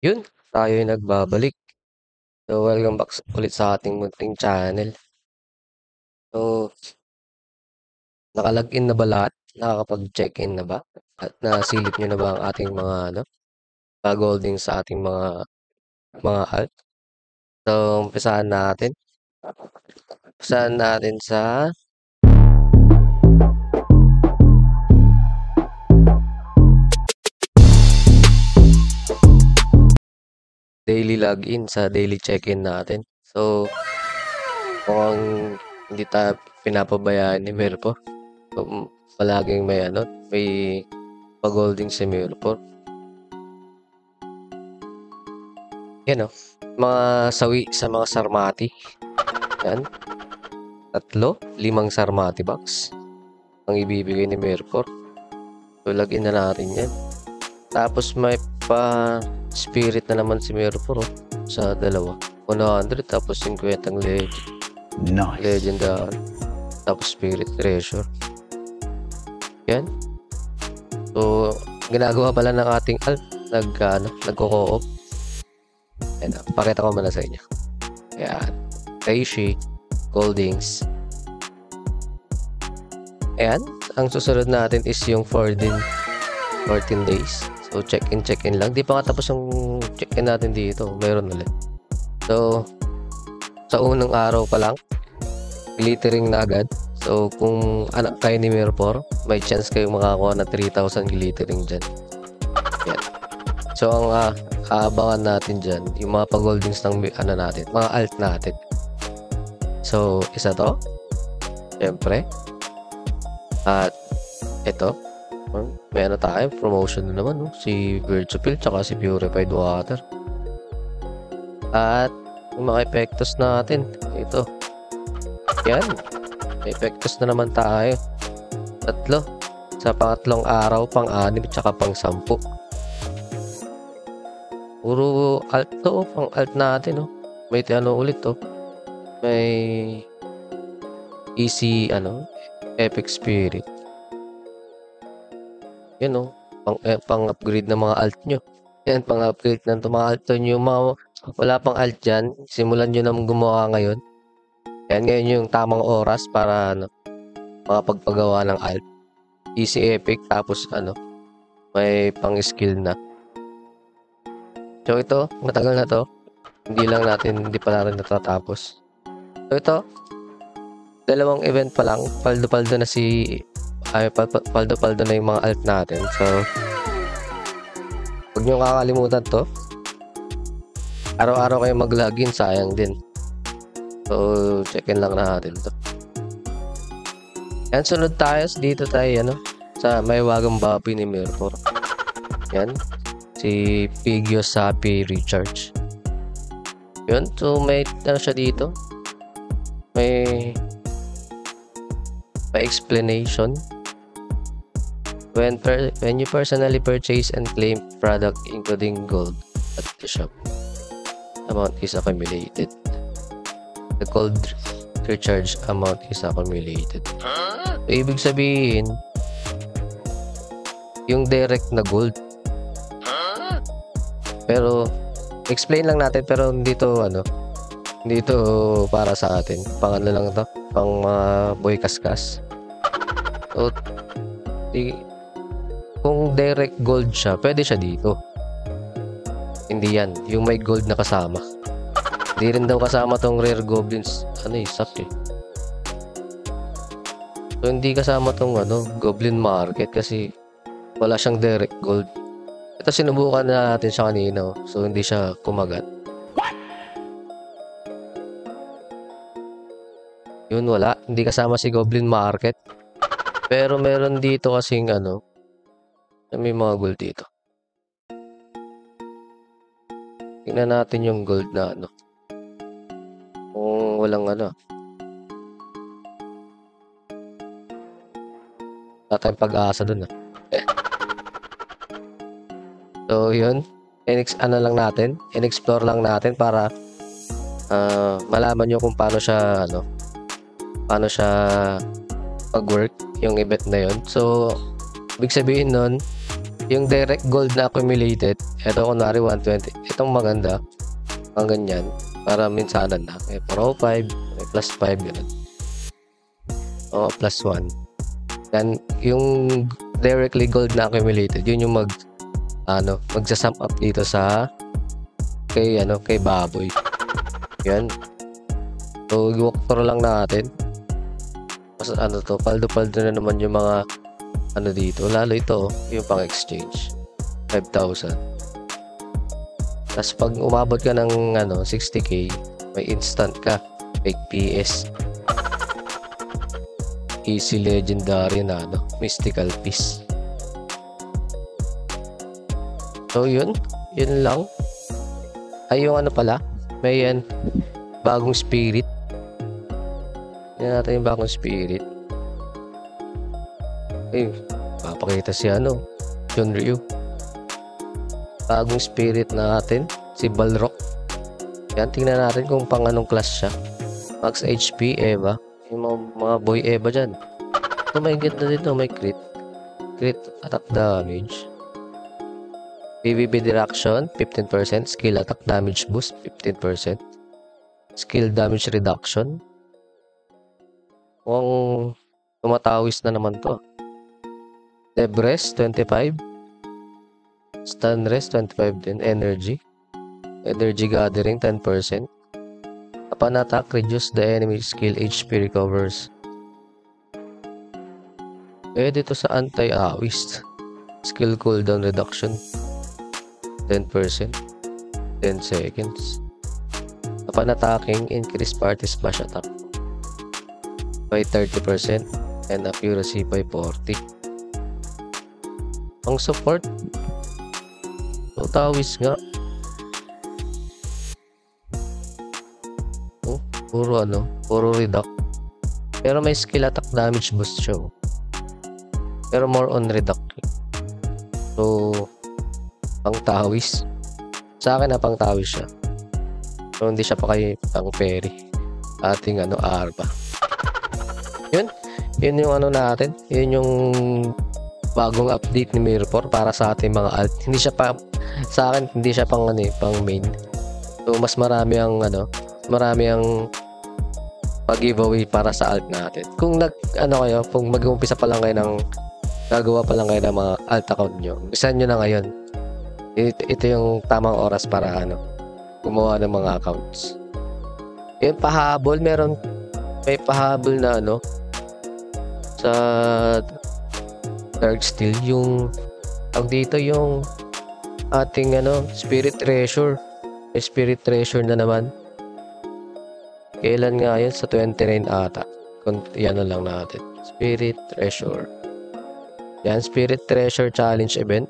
Yun, tayo ay nagbabalik. So, welcome back ulit sa ating munting channel. So, nakalagin na ba lahat? Nakakapag-check-in na ba? At nasilip nyo na ba ang ating mga golding sa ating mga alt? So, umpisahan natin. Umpisahan natin sa daily login, sa daily check-in natin. So, mukhang hindi tayo pinapabayaan ni Merpo. So, palaging may pag-holding si Merpo. Yan o, mga sawi sa mga sarmati. Yan. 3, 5 sarmati box ang ibibigay ni Merfor. So, lagin na natin yan. Tapos may spirit na naman si Merfor sa dalawa. 100 tapos 50 ang legend. Nice. Legendary. Tapos spirit treasure. Yan. So, ginagawa pala ng ating alt. Nagko-co-op. Yan. Pakita ko muna sa inyo. Yan. Reishi. Goldings. Ayan. Ang susunod natin is yung 14 days. So, check-in lang. Di pa nga tapos yung check-in natin dito. Mayroon ulit. So, sa unang araw pa lang, glittering na agad. So, kung anak kayo ni Merfor, may chance kayo makakuha na 3,000 glittering dyan. Yan. So, ang aabangan natin dyan, yung mga pag-holdings ng natin, mga alt natin. So, isa to. Siyempre. At ito. May tayo. Promotion na naman. Si Virtual tsaka si Purified Water. At yung mga epektos natin. Ito. Yan. May epektos na naman tayo. 3. Sa pangatlong araw, pang-6 tsaka pang-10. Puro alt to. Pang alt natin. May ulit to. May easy epic spirit. Yan pang-upgrade ng mga alt nyo. Yan, pang-upgrade ng mga alt nyo. Wala pang alt dyan, simulan nyo na gumawa ngayon. Yan, ngayon yung tamang oras para makapagpagawa ng alt. Easy epic, tapos may pang-skill na. So ito, matagal na to. Hindi pa rin natatapos. So ito, 2 event pa lang, paldo-paldo na paldo-paldo na yung mga alt natin. So, huwag nyo kakalimutan to. Araw-araw kayo mag-login, sayang din. So, check-in lang natin to. Yan, sunod tayo. Dito tayo, sa may wagang bapi ni Merfor. Yan, si Pigios Happy Recharge. Yun, so may siya dito. May explanation. When you personally purchase and claim product including gold at the shop, amount is accumulated. The gold recharge amount is accumulated. So, ibig sabihin, yung direct na gold. Pero explain lang natin, pero hindi to para sa atin. Pang lang to, pang boy kaskas. So, kung direct gold siya, pwede siya dito. Hindi yan, yung may gold na kasama. Hindi rin daw kasama tong rare goblins. Sak eh. So, hindi kasama tong goblin market kasi wala siyang direct gold. Ito, sinubukan na natin siya kanina. So, hindi siya kumagat. Yun, wala. Hindi kasama si Goblin Market. Pero meron dito kasing may mga gold dito. Tingnan natin yung gold na kung walang wala tayong pag-asa dun So, yun. Lang natin. In-explore lang natin para malaman nyo kung paano siya mag-work yung event na yun. So, ibig sabihin nun, Yung direct gold na accumulated, ito kunwari 120. Itong maganda, ang ganyan, para minsanan na. May 405, may plus 5, gano'n. O, plus 1. Yan, yung directly gold na accumulated, yun yung magsasum up dito sa kay baboy. Yan. So, i-walk through lang natin. Mas paldo-paldo na naman yung mga dito. Lalo ito, yung pang-exchange. 5,000. Tapos pag umabot ka ng 60k, may instant ka. Fake PS. Easy legendary na mystical piece. So yun lang. Ay yung pala, may bagong spirit. Yan natin yung bagong spirit. Papakita si John Ryu. Bagong spirit natin, si Balrog. Yan, tingnan natin kung pang anong class siya. Max HP, Eva. Yung mga boy Eva dyan. May get na dito, may crit. Crit attack damage. PvP direction, 15%. Skill attack damage boost, 15%. Skill damage reduction. Mukhang tumatawis na naman to. Deb rest, 25. Stun rest, 25 din. Energy gathering, 10%. Upon attack, reduce the enemy skill HP recovers. Dito sa anti-awist. Skill cooldown reduction, 10%. 10 seconds. Upon attacking, increase party smash attack by 30% and accuracy by 40. Ang support, tawis nga. Puro reduct. Pero may skill attack damage boost siya. Pero more on reduct. So, pang tawis. Sa akin pang tawis siya. So, hindi siya pa kay pang ferry. Ating arba. Yun yung natin. Yun yung bagong update ni Mirror para sa ating mga alt. Hindi siya pa sa akin, hindi siya pang main. So mas marami ang pag-giveaway para sa alt natin. Kung kung mag-uumpisa pa lang kayo gagawa pa lang kayo ng mga alt account nyo. Umpisahan nyo na ngayon. Ito yung tamang oras para gumawa ng mga accounts. Yung pahabol, may pahabol na sa Dark Steel, yung dito yung ating Spirit Treasure. May Spirit Treasure na naman. Kailan nga yun? Sa 29 ata. Yan na lang natin. Spirit Treasure. Yan, Spirit Treasure Challenge event.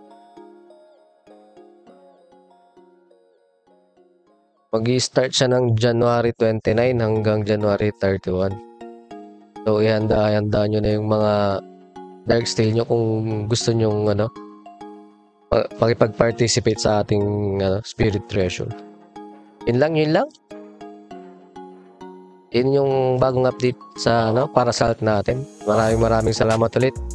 Mag-i-start siya ng January 29 hanggang January 31. So, ihanda nyo na yung mga Dark Steel nyo kung gusto nyong pakipag-participate sa ating Spirit Treasure. Yun lang. Yun yung bagong update sa para sa alt natin. Maraming salamat ulit.